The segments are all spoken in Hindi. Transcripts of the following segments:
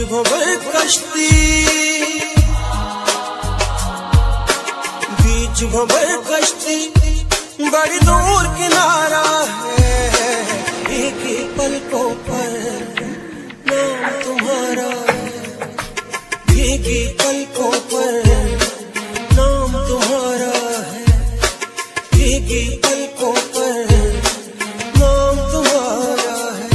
भंवर कश्ती, बीच भंवर कश्ती, बड़ी दूर किनारा है। एक ही पलकों पर नाम तुम्हारा है, भीगी पलकों पर नाम तुम्हारा है, भीगी पलकों पर नाम तुम्हारा है।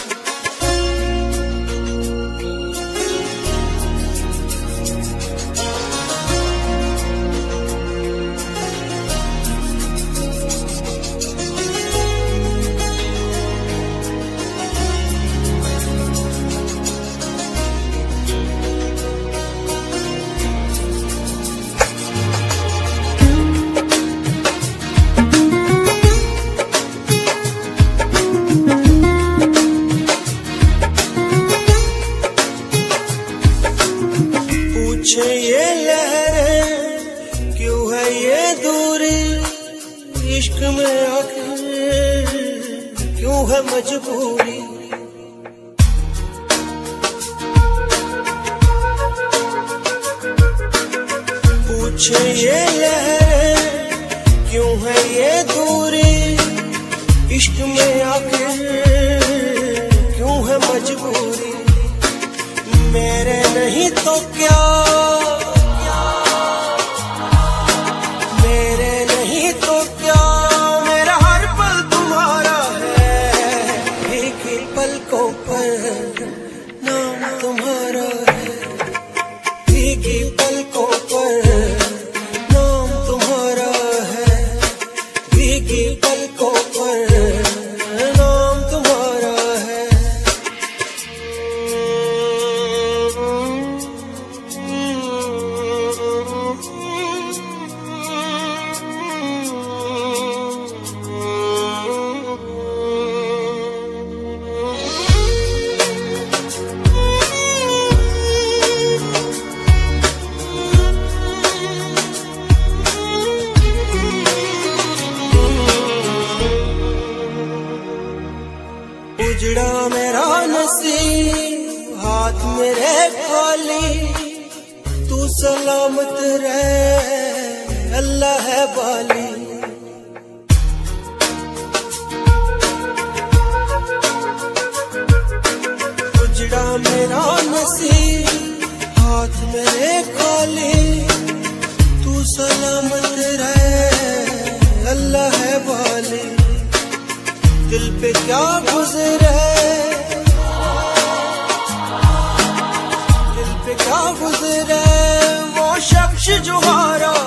पूछे ये लहरें क्यों है ये दूरी, इश्क में आखिर क्यों है मजबूरी। पूछे ये लहरें क्यों है ये दूरी, इश्क में आखिर क्यों है मजबूरी। मेरे नहीं तो क्या, मेरे नहीं तो क्या, मेरा हर पल तुम्हारा है। एक ही पलकों पर नाम तुम्हारा है, एक ही पलकों पर नाम तुम्हारा है, एक ही पलकों पर नाम तुम्हारा है। उजड़ा मेरा नसीब हाथ मेरे खाली, तू सलामत रहे अल्लाह है बाली। उजड़ा मेरा नसीब हाथ मेरे खाली, तू सलामत रहे अल्लाह है बाली। दिल पे क्या गुजरे, दिल पे क्या गुजरे वो शख्स जो हारा